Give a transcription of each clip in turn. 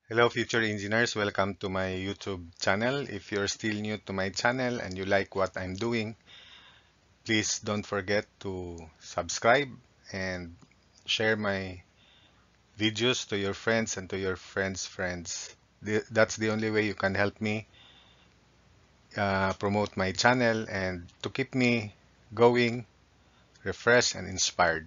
Hello future engineers, welcome to my YouTube channel. If you're still new to my channel and you like what I'm doing, please don't forget to subscribe and share my videos to your friends and to your friends' friends. That's the only way you can help me promote my channel and to keep me going, refreshed and inspired.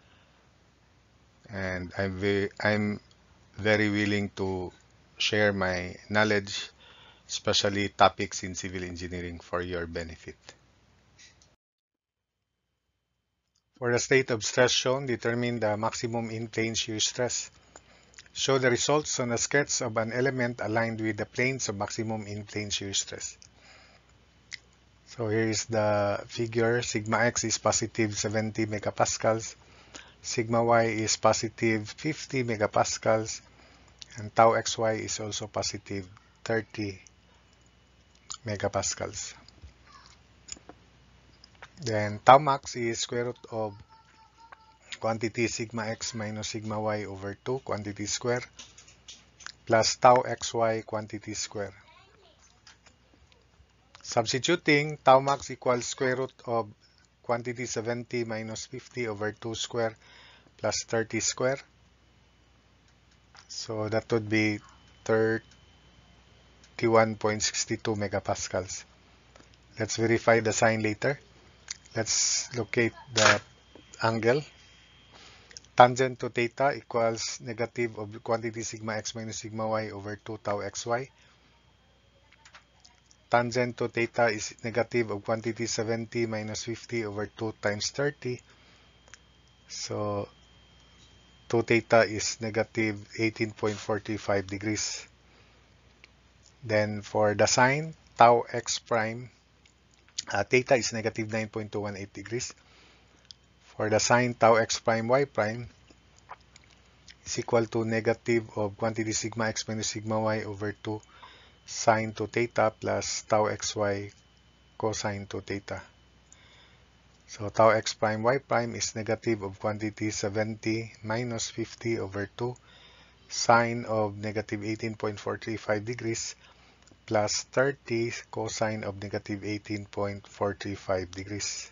And I'm very willing to share my knowledge, especially topics in civil engineering for your benefit. For the state of stress shown, determine the maximum in-plane shear stress. Show the results on a sketch of an element aligned with the planes of maximum in-plane shear stress. So here is the figure. Sigma x is positive 70 megapascals. Sigma y is positive 50 megapascals. And tau xy is also positive 30 megapascals. Then tau max is square root of quantity sigma x minus sigma y over 2 quantity square plus tau xy quantity square. Substituting, tau max equals square root of quantity 70 minus 50 over 2 square plus 30 square. So that would be 31.62 megapascals. Let's verify the sign later. Let's locate the angle. Tangent to theta equals negative of quantity sigma x minus sigma y over 2 tau xy. Tangent to theta is negative of quantity 70 minus 50 over 2 times 30. So 2 theta is negative 18.45 degrees. Then for the sine, tau x prime, theta is negative 9.218 degrees. For the sine tau x prime y prime is equal to negative of quantity sigma x minus sigma y over 2 sine 2 theta plus tau xy cosine 2 theta. So tau x prime y prime is negative of quantity 70 minus 50 over 2 sine of negative 18.435 degrees plus 30 cosine of negative 18.435 degrees.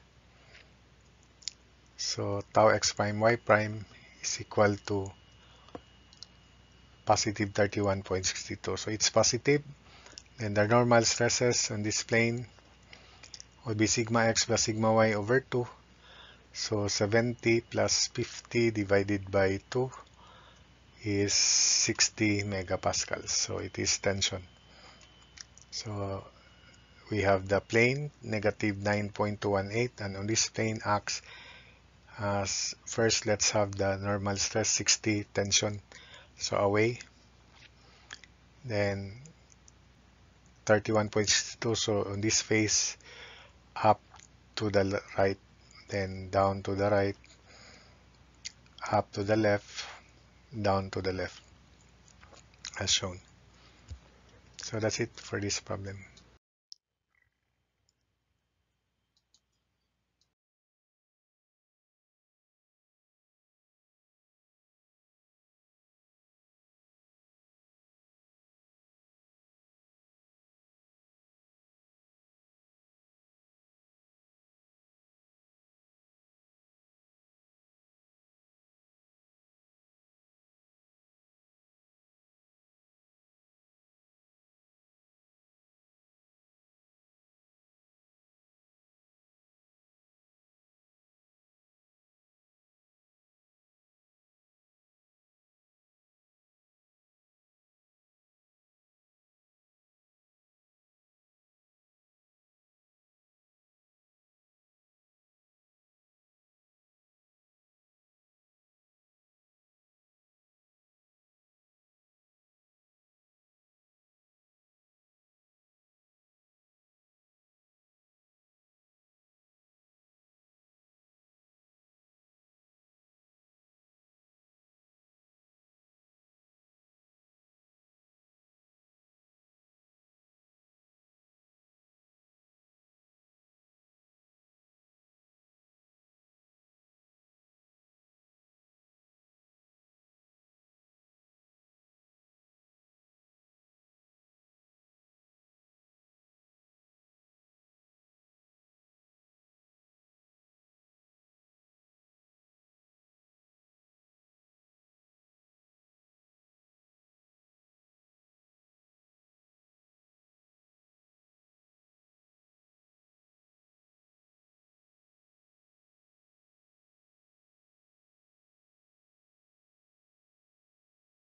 So tau x prime y prime is equal to positive 31.62. So it's positive. And the normal stresses on this plane would be sigma x plus sigma y over 2. So 70 plus 50 divided by 2 is 60 megapascals. So it is tension. So we have the plane negative 9.218 and on this plane acts as first let's have the normal stress 60 tension. So away. Then 31.62. So on this face up to the right, then down to the right, up to the left, down to the left as shown. So that's it for this problem.